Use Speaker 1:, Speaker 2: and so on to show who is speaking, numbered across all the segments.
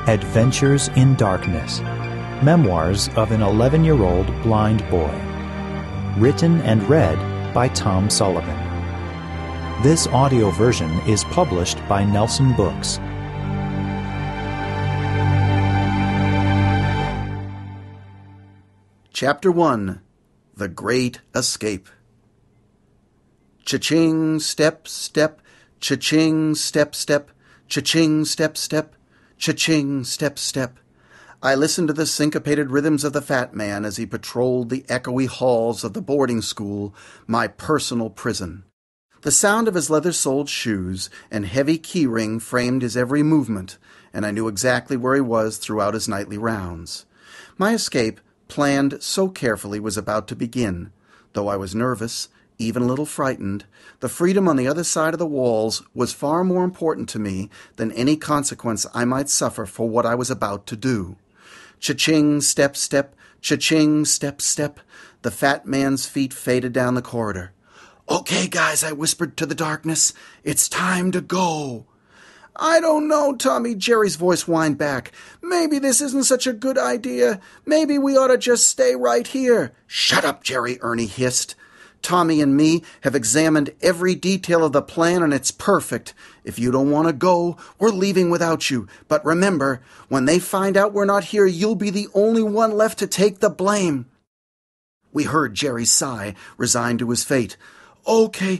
Speaker 1: Adventures in Darkness, Memoirs of an 11-year-old blind boy. Written and read by Tom Sullivan. This audio version is published by Nelson Books.
Speaker 2: Chapter 1. The Great Escape. Cha-ching, step, step, cha-ching, step, step, cha-ching, step, step, cha-ching, step, step. I listened to the syncopated rhythms of the fat man as he patrolled the echoey halls of the boarding school, my personal prison. The sound of his leather-soled shoes and heavy key-ring framed his every movement, and I knew exactly where he was throughout his nightly rounds. My escape, planned so carefully, was about to begin. Though I was nervous, even a little frightened, the freedom on the other side of the walls was far more important to me than any consequence I might suffer for what I was about to do. Cha-ching, step, step, cha-ching, step, step. The fat man's feet faded down the corridor. "Okay, guys," I whispered to the darkness. "It's time to go." "I don't know, Tommy," Jerry's voice whined back. "Maybe this isn't such a good idea. Maybe we ought to just stay right here." "Shut up, Jerry," Ernie hissed. "Tommy and me have examined every detail of the plan, and it's perfect. If you don't want to go, we're leaving without you. But remember, when they find out we're not here, you'll be the only one left to take the blame." We heard Jerry sigh, resigned to his fate. Okay,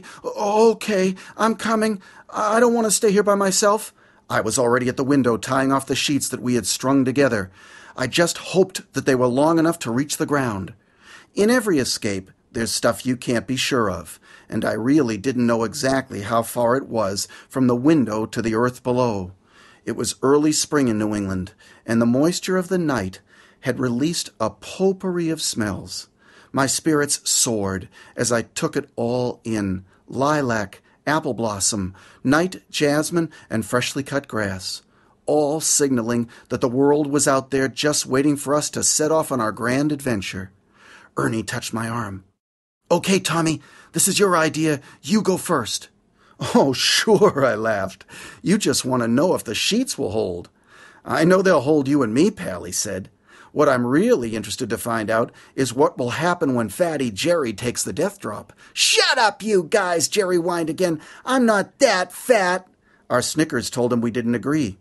Speaker 2: I'm coming. I don't want to stay here by myself." I was already at the window tying off the sheets that we had strung together. I just hoped that they were long enough to reach the ground. In every escape, there's stuff you can't be sure of, and I really didn't know exactly how far it was from the window to the earth below. It was early spring in New England, and the moisture of the night had released a potpourri of smells. My spirits soared as I took it all in: lilac, apple blossom, night jasmine, and freshly cut grass, all signaling that the world was out there just waiting for us to set off on our grand adventure. Ernie touched my arm. "Okay, Tommy, this is your idea. You go first." "Oh, sure," I laughed. "You just want to know if the sheets will hold." "I know they'll hold you and me, pal," he said. "What I'm really interested to find out is what will happen when Fatty Jerry takes the death drop." "Shut up, you guys," Jerry whined again. "I'm not that fat." Our snickers told him we didn't agree.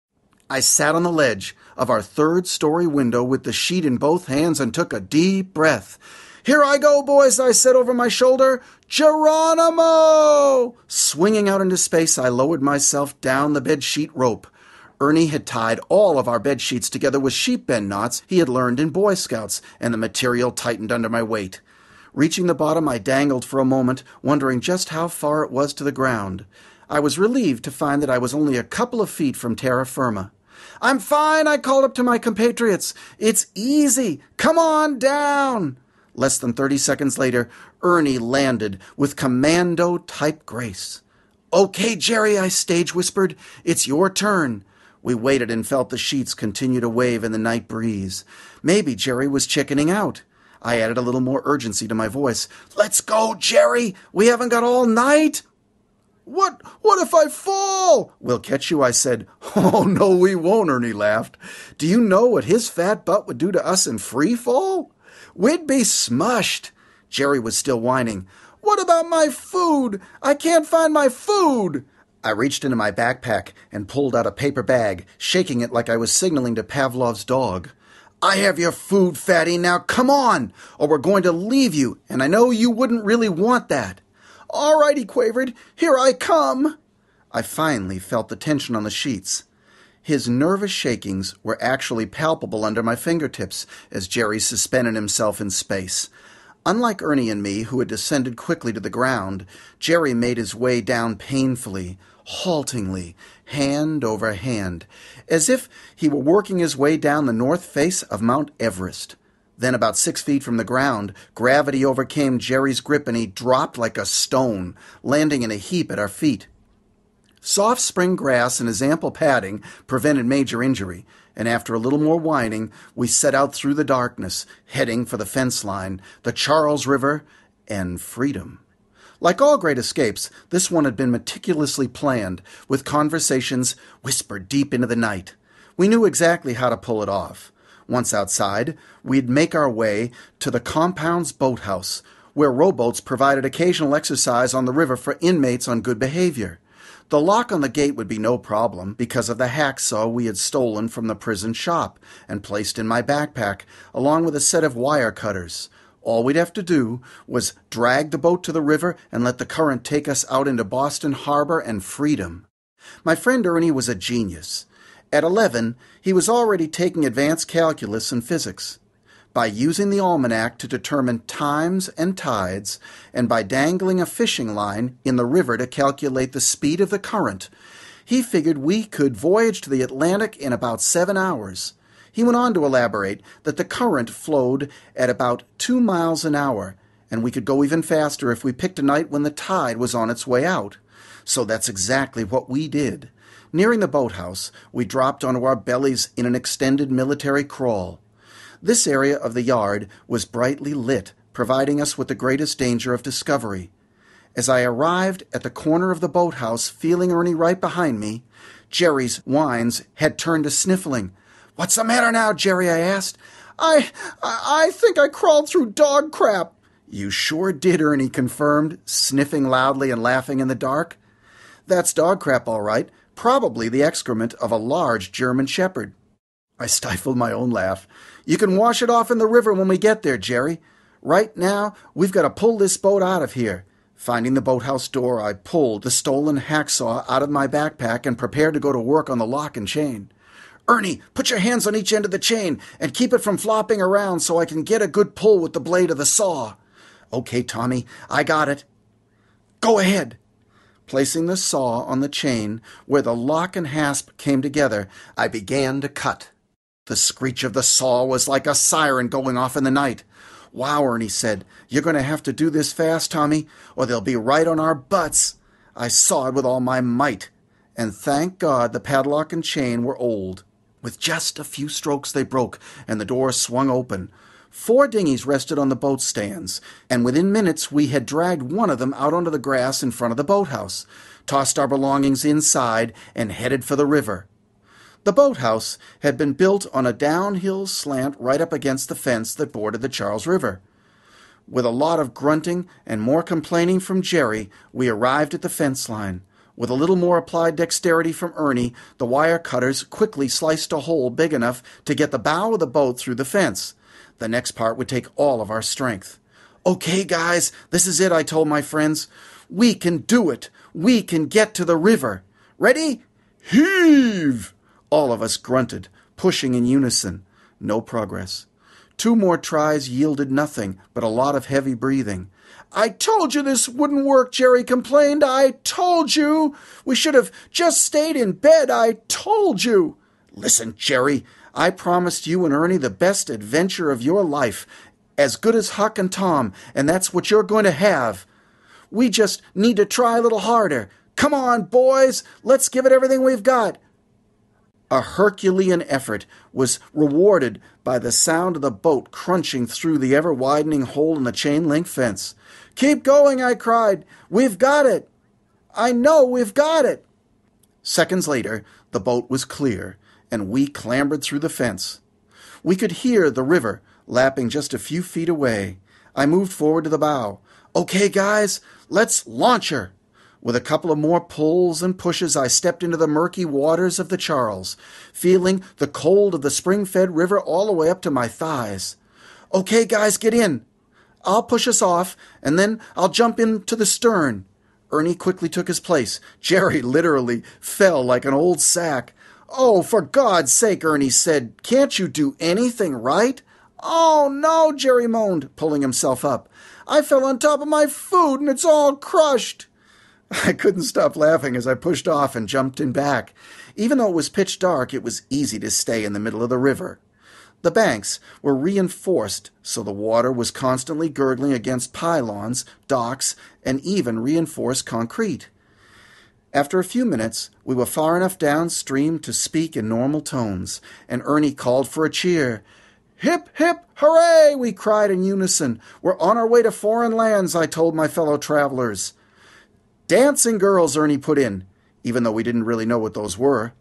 Speaker 2: I sat on the ledge of our third-story window with the sheet in both hands and took a deep breath. "Here I go, boys," I said over my shoulder. "Geronimo!" Swinging out into space, I lowered myself down the bedsheet rope. Ernie had tied all of our bed sheets together with sheep bend knots he had learned in Boy Scouts, and the material tightened under my weight. Reaching the bottom, I dangled for a moment, wondering just how far it was to the ground. I was relieved to find that I was only a couple of feet from terra firma. "I'm fine," I called up to my compatriots. "It's easy. Come on down." Less than 30 seconds later, Ernie landed with commando-type grace. "Okay, Jerry," I stage whispered. "It's your turn." We waited and felt the sheets continue to wave in the night breeze. Maybe Jerry was chickening out. I added a little more urgency to my voice. "Let's go, Jerry! We haven't got all night!" What if I fall?" "We'll catch you," I said. "Oh, no, we won't," Ernie laughed. "Do you know what his fat butt would do to us in free fall? We'd be smushed." Jerry was still whining. "What about my food? I can't find my food." I reached into my backpack and pulled out a paper bag, shaking it like I was signaling to Pavlov's dog. "I have your food, Fatty. Now come on, or we're going to leave you, and I know you wouldn't really want that." "All right," he quavered. "Here I come." I finally felt the tension on the sheets. His nervous shakings were actually palpable under my fingertips as Jerry suspended himself in space. Unlike Ernie and me, who had descended quickly to the ground, Jerry made his way down painfully, haltingly, hand over hand, as if he were working his way down the north face of Mount Everest. Then, about 6 feet from the ground, gravity overcame Jerry's grip and he dropped like a stone, landing in a heap at our feet. Soft spring grass and his ample padding prevented major injury, and after a little more whining, we set out through the darkness, heading for the fence line, the Charles River, and freedom. Like all great escapes, this one had been meticulously planned, with conversations whispered deep into the night. We knew exactly how to pull it off. Once outside, we'd make our way to the compound's boathouse, where rowboats provided occasional exercise on the river for inmates on good behavior. The lock on the gate would be no problem because of the hacksaw we had stolen from the prison shop and placed in my backpack, along with a set of wire cutters. All we'd have to do was drag the boat to the river and let the current take us out into Boston Harbor and freedom. My friend Ernie was a genius. At 11, he was already taking advanced calculus and physics. By using the almanac to determine times and tides, and by dangling a fishing line in the river to calculate the speed of the current, he figured we could voyage to the Atlantic in about 7 hours. He went on to elaborate that the current flowed at about 2 miles an hour, and we could go even faster if we picked a night when the tide was on its way out. So that's exactly what we did. Nearing the boathouse, we dropped onto our bellies in an extended military crawl. This area of the yard was brightly lit, providing us with the greatest danger of discovery. As I arrived at the corner of the boathouse, feeling Ernie right behind me, Jerry's whines had turned to sniffling. "What's the matter now, Jerry?" I asked. I think I crawled through dog crap." "You sure did," Ernie confirmed, sniffing loudly and laughing in the dark. "That's dog crap, all right. Probably the excrement of a large German shepherd." I stifled my own laugh. "You can wash it off in the river when we get there, Jerry. Right now, we've got to pull this boat out of here." Finding the boathouse door, I pulled the stolen hacksaw out of my backpack and prepared to go to work on the lock and chain. "Ernie, put your hands on each end of the chain and keep it from flopping around so I can get a good pull with the blade of the saw." "Okay, Tommy, I got it." "Go ahead." Placing the saw on the chain where the lock and hasp came together, I began to cut. The screech of the saw was like a siren going off in the night. "Wow," Ernie said, "you're going to have to do this fast, Tommy, or they'll be right on our butts." I sawed with all my might, and thank God the padlock and chain were old. With just a few strokes they broke, and the door swung open. 4 dinghies rested on the boat stands, and within minutes we had dragged one of them out onto the grass in front of the boathouse, tossed our belongings inside, and headed for the river. The boathouse had been built on a downhill slant right up against the fence that bordered the Charles River. With a lot of grunting and more complaining from Jerry, we arrived at the fence line. With a little more applied dexterity from Ernie, the wire cutters quickly sliced a hole big enough to get the bow of the boat through the fence. The next part would take all of our strength. "Okay, guys, this is it," I told my friends. "We can do it. We can get to the river. Ready? Heave!" All of us grunted, pushing in unison. No progress. 2 more tries yielded nothing but a lot of heavy breathing. "I told you this wouldn't work," Jerry complained. "I told you. We should have just stayed in bed. I told you." "Listen, Jerry, I promised you and Ernie the best adventure of your life, as good as Huck and Tom, and that's what you're going to have. We just need to try a little harder. Come on, boys, let's give it everything we've got." A Herculean effort was rewarded by the sound of the boat crunching through the ever-widening hole in the chain-link fence. "Keep going," I cried. "We've got it. I know we've got it." Seconds later, the boat was clear, and we clambered through the fence. We could hear the river lapping just a few feet away. I moved forward to the bow. "Okay, guys, let's launch her." With a couple of more pulls and pushes, I stepped into the murky waters of the Charles, feeling the cold of the spring-fed river all the way up to my thighs. "Okay, guys, get in. I'll push us off, and then I'll jump into the stern." Ernie quickly took his place. Jerry literally fell like an old sack. "Oh, for God's sake," Ernie said, "can't you do anything right?" "Oh, no," Jerry moaned, pulling himself up. "I fell on top of my food, and it's all crushed." I couldn't stop laughing as I pushed off and jumped in back. Even though it was pitch dark, it was easy to stay in the middle of the river. The banks were reinforced, so the water was constantly gurgling against pylons, docks, and even reinforced concrete. After a few minutes, we were far enough downstream to speak in normal tones, and Ernie called for a cheer. "Hip, hip, hooray!" we cried in unison. "We're on our way to foreign lands," I told my fellow travelers. "Dancing girls," Ernie put in, even though we didn't really know what those were.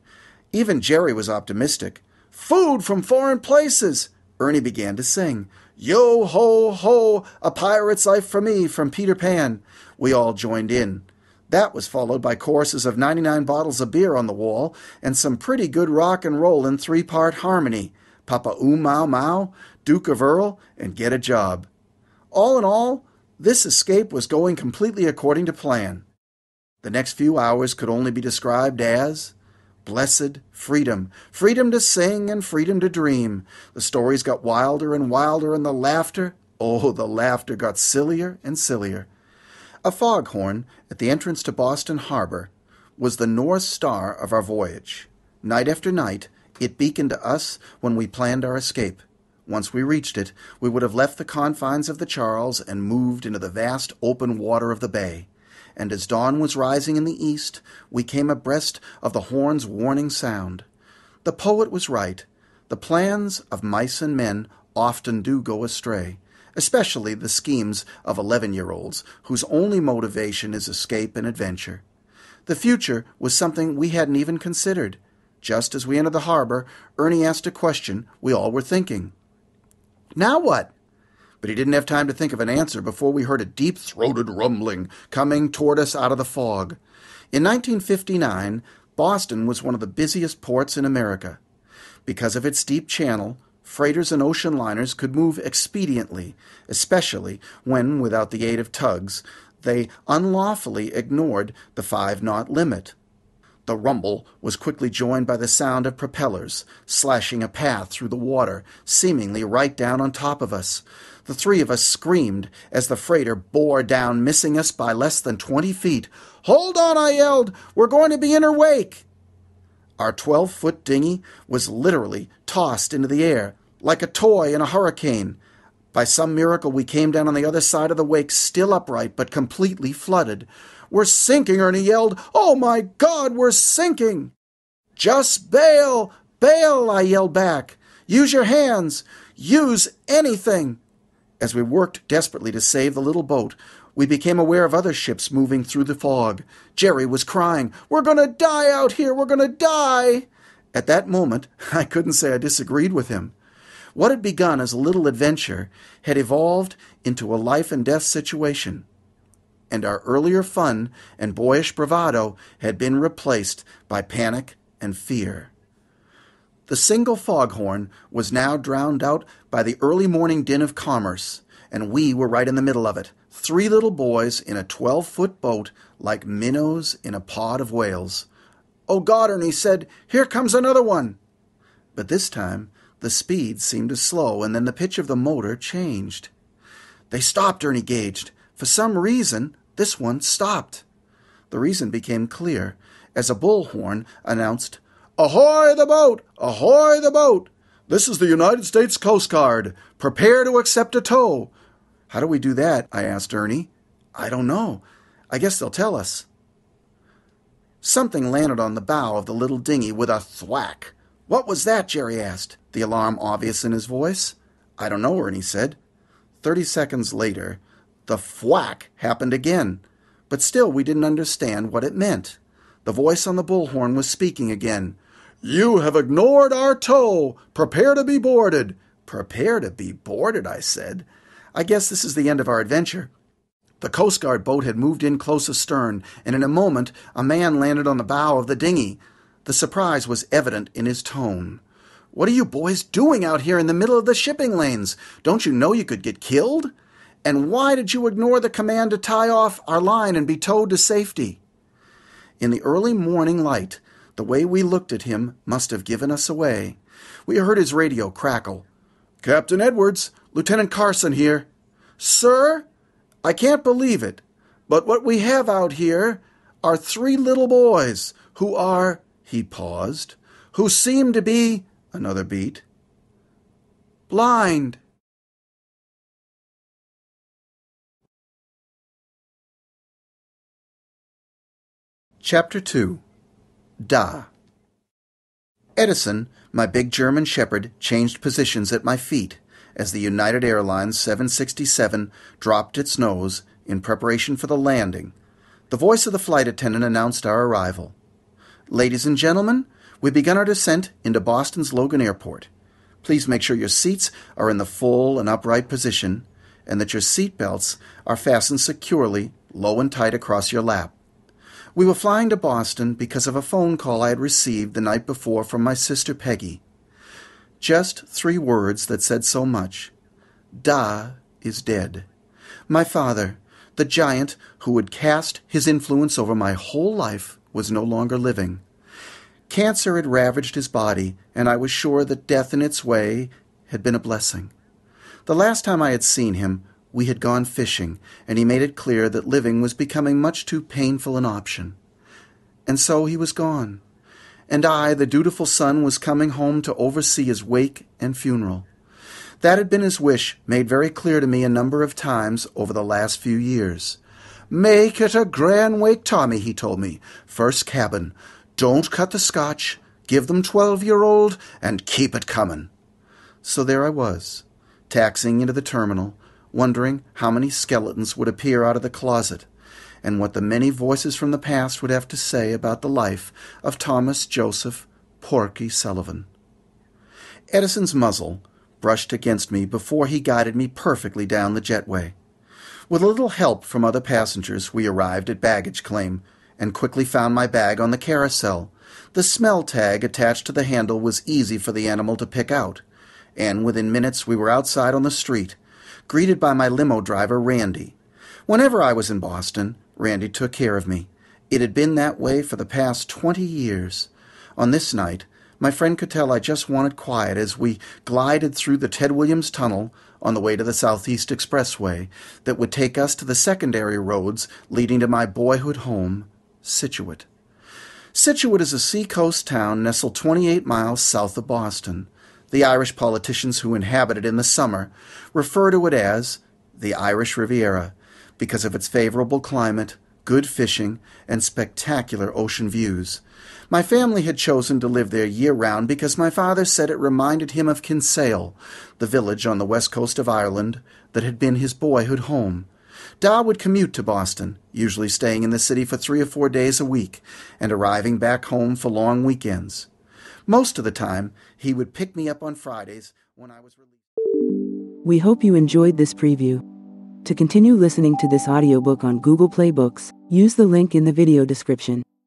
Speaker 2: Even Jerry was optimistic. "Food from foreign places!" Ernie began to sing. "Yo ho ho, a pirate's life for me," from Peter Pan. We all joined in. That was followed by choruses of 99 bottles of beer on the wall and some pretty good rock and roll in 3-part harmony. Papa Oom Mau Mau, Duke of Earl, and Get a Job. All in all, this escape was going completely according to plan. The next few hours could only be described as blessed freedom. Freedom to sing and freedom to dream. The stories got wilder and wilder, and the laughter got sillier and sillier. A foghorn at the entrance to Boston Harbor was the North Star of our voyage. Night after night, it beaconed to us when we planned our escape. Once we reached it, we would have left the confines of the Charles and moved into the vast open water of the bay. And as dawn was rising in the east, we came abreast of the horn's warning sound. The poet was right. The plans of mice and men often do go astray, especially the schemes of 11-year-olds, whose only motivation is escape and adventure. The future was something we hadn't even considered. Just as we entered the harbor, Ernie asked a question we all were thinking. "Now what?" But he didn't have time to think of an answer before we heard a deep-throated rumbling coming toward us out of the fog. In 1959, Boston was one of the busiest ports in America. Because of its deep channel, freighters and ocean liners could move expediently, especially when, without the aid of tugs, they unlawfully ignored the 5-knot limit. The rumble was quickly joined by the sound of propellers, slashing a path through the water, seemingly right down on top of us. The 3 of us screamed as the freighter bore down, missing us by less than 20 feet. "Hold on," I yelled. "We're going to be in her wake." Our 12-foot dinghy was literally tossed into the air, like a toy in a hurricane. By some miracle, we came down on the other side of the wake, still upright, but completely flooded. "We're sinking," Ernie yelled. "Oh, my God, we're sinking!" "Just bail! Bail!" I yelled back. "Use your hands! Use anything!" As we worked desperately to save the little boat, we became aware of other ships moving through the fog. Jerry was crying, "We're going to die out here! We're going to die!" At that moment, I couldn't say I disagreed with him. What had begun as a little adventure had evolved into a life-and-death situation, and our earlier fun and boyish bravado had been replaced by panic and fear. The single foghorn was now drowned out by the early morning din of commerce, and we were right in the middle of it, 3 little boys in a 12-foot boat like minnows in a pod of whales. "Oh, God," Ernie said, "here comes another one." But this time, the speed seemed to slow, and then the pitch of the motor changed. "They stopped," Ernie gauged. "For some reason, this one stopped." The reason became clear as a bullhorn announced, "Ahoy the boat! Ahoy the boat! This is the United States Coast Guard. Prepare to accept a tow." "How do we do that?" I asked Ernie. "I don't know. I guess they'll tell us." Something landed on the bow of the little dinghy with a thwack. "What was that?" Jerry asked, the alarm obvious in his voice. "I don't know," Ernie said. 30 seconds later, the thwack happened again, but still we didn't understand what it meant. The voice on the bullhorn was speaking again. "You have ignored our tow. Prepare to be boarded." "Prepare to be boarded," I said. "I guess this is the end of our adventure." The Coast Guard boat had moved in close astern, and in a moment a man landed on the bow of the dinghy. The surprise was evident in his tone. "What are you boys doing out here in the middle of the shipping lanes? Don't you know you could get killed? And why did you ignore the command to tie off our line and be towed to safety?" In the early morning light, the way we looked at him must have given us away. We heard his radio crackle. "Captain Edwards, Lieutenant Carson here." "Sir? I can't believe it, but what we have out here are 3 little boys who are," he paused, "who seem to be," another beat, "blind." Chapter 2. Da. Edison, my big German shepherd, changed positions at my feet as the United Airlines 767 dropped its nose in preparation for the landing. The voice of the flight attendant announced our arrival. "Ladies and gentlemen, We began our descent into Boston's Logan Airport. Please make sure your seats are in the full and upright position, and that your seat belts are fastened securely, low and tight across your lap. We were flying to Boston because of a phone call I had received the night before from my sister Peggy. Just 3 words that said so much. Da is dead. My father, the giant who had cast his influence over my whole life, was no longer living. Cancer had ravaged his body, and I was sure that death in its way had been a blessing. The last time I had seen him, we had gone fishing, and he made it clear that living was becoming much too painful an option. And so he was gone, and I, the dutiful son, was coming home to oversee his wake and funeral. That had been his wish, made very clear to me a number of times over the last few years. "Make it a grand wake, Tommy," he told me. "First cabin. Don't cut the scotch. Give them 12-year-old, and keep it comin'." So there I was, taxiing into the terminal, wondering how many skeletons would appear out of the closet, and what the many voices from the past would have to say about the life of Thomas Joseph Porky Sullivan. Edison's muzzle brushed against me before he guided me perfectly down the jetway. With a little help from other passengers, we arrived at baggage claim, and quickly found my bag on the carousel. The smell tag attached to the handle was easy for the animal to pick out, and within minutes we were outside on the street, greeted by my limo driver, Randy. Whenever I was in Boston, Randy took care of me. It had been that way for the past 20 years. On this night, my friend could tell I just wanted quiet as we glided through the Ted Williams Tunnel on the way to the Southeast Expressway that would take us to the secondary roads leading to my boyhood home, Scituate. Scituate is a seacoast town nestled 28 miles south of Boston. The Irish politicians who inhabit it in the summer refer to it as the Irish Riviera because of its favorable climate, good fishing, and spectacular ocean views. My family had chosen to live there year-round because my father said it reminded him of Kinsale, the village on the west coast of Ireland that had been his boyhood home. Da would commute to Boston, usually staying in the city for 3 or 4 days a week and arriving back home for long weekends. Most of the time, he would pick me up on Fridays when I was released.
Speaker 3: We hope you enjoyed this preview. To continue listening to this audiobook on Google Play Books, use the link in the video description.